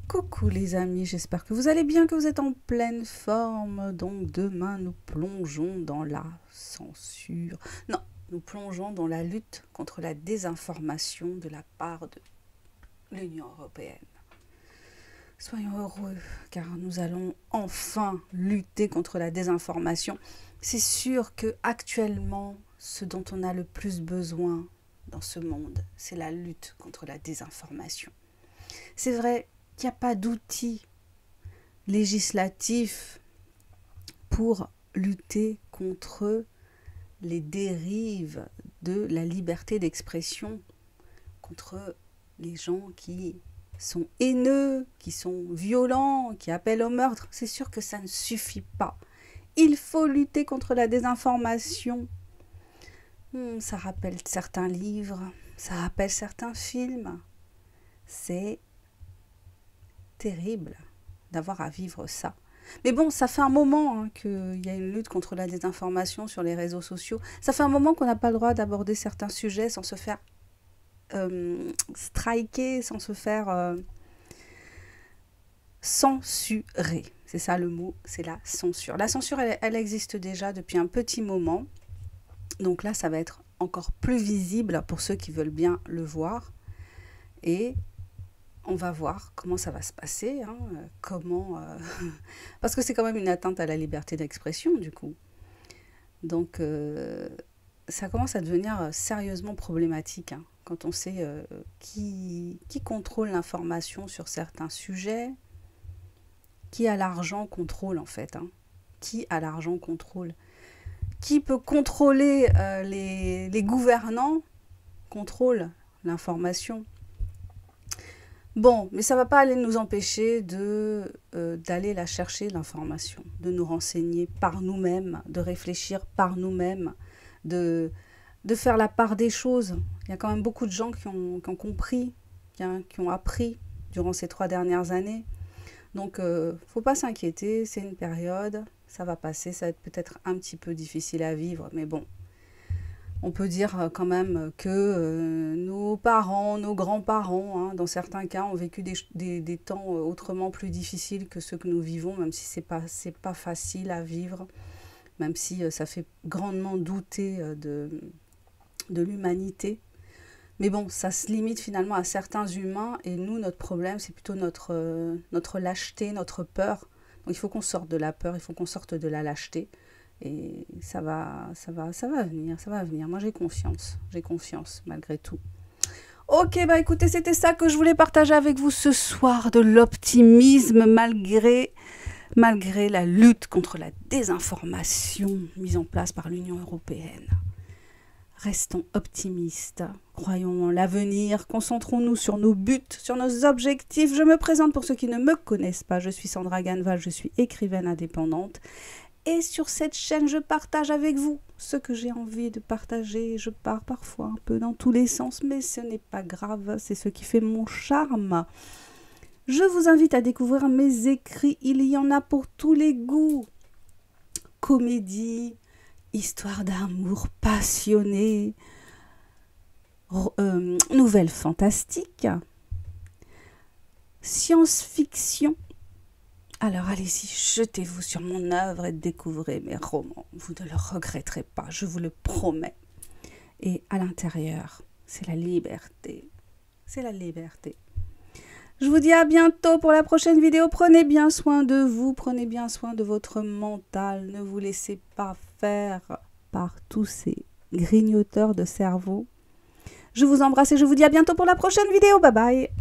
Coucou les amis, j'espère que vous allez bien, que vous êtes en pleine forme. Donc demain, nous plongeons dans la censure. Non, nous plongeons dans la lutte contre la désinformation de la part de l'Union européenne. Soyons heureux, car nous allons enfin lutter contre la désinformation. C'est sûr que actuellement, ce dont on a le plus besoin dans ce monde, c'est la lutte contre la désinformation. C'est vrai qu'il n'y a pas d'outils législatifs pour lutter contre les dérives de la liberté d'expression, contre les gens qui sont haineux, qui sont violents, qui appellent au meurtre. C'est sûr que ça ne suffit pas. Il faut lutter contre la désinformation. Ça rappelle certains livres, ça rappelle certains films. C'est terrible d'avoir à vivre ça. Mais bon, ça fait un moment qu'il y a une lutte contre la désinformation sur les réseaux sociaux. Ça fait un moment qu'on n'a pas le droit d'aborder certains sujets sans se faire striker, sans se faire censurer. C'est ça le mot, c'est la censure. La censure, elle existe déjà depuis un petit moment. Donc là, ça va être encore plus visible pour ceux qui veulent bien le voir. Et on va voir comment ça va se passer, parce que c'est quand même une atteinte à la liberté d'expression, du coup. Donc, ça commence à devenir sérieusement problématique, quand on sait qui contrôle l'information sur certains sujets, qui a l'argent contrôle, en fait. Qui a l'argent contrôle. Qui peut contrôler les gouvernants, contrôle l'information. Bon, mais ça ne va pas aller nous empêcher d'aller la chercher, l'information, de nous renseigner par nous-mêmes, de réfléchir par nous-mêmes, de faire la part des choses. Il y a quand même beaucoup de gens qui ont compris, qui ont appris durant ces 3 dernières années. Donc, il ne faut pas s'inquiéter, c'est une période, ça va passer, ça va être peut-être un petit peu difficile à vivre, mais bon. On peut dire quand même que nos parents, nos grands-parents, dans certains cas, ont vécu des temps autrement plus difficiles que ceux que nous vivons, même si c'est pas facile à vivre, même si ça fait grandement douter de l'humanité. Mais bon, ça se limite finalement à certains humains, et nous, notre problème, c'est plutôt notre lâcheté, notre peur. Donc il faut qu'on sorte de la peur, il faut qu'on sorte de la lâcheté. Et ça va venir. Moi, j'ai confiance malgré tout. Ok, bah écoutez, c'était ça que je voulais partager avec vous ce soir, de l'optimisme malgré la lutte contre la désinformation mise en place par l'Union européenne. Restons optimistes, croyons en l'avenir, concentrons-nous sur nos buts, sur nos objectifs. Je me présente pour ceux qui ne me connaissent pas, je suis Sandra Ganval, je suis écrivaine indépendante. Et sur cette chaîne, je partage avec vous ce que j'ai envie de partager. Je pars parfois un peu dans tous les sens, mais ce n'est pas grave, c'est ce qui fait mon charme. Je vous invite à découvrir mes écrits, il y en a pour tous les goûts. Comédie, histoire d'amour passionné, nouvelles fantastiques, science-fiction. Alors allez-y, jetez-vous sur mon œuvre et découvrez mes romans. Vous ne le regretterez pas, je vous le promets. Et à l'intérieur, c'est la liberté. C'est la liberté. Je vous dis à bientôt pour la prochaine vidéo. Prenez bien soin de vous, prenez bien soin de votre mental. Ne vous laissez pas faire par tous ces grignoteurs de cerveau. Je vous embrasse et je vous dis à bientôt pour la prochaine vidéo. Bye bye.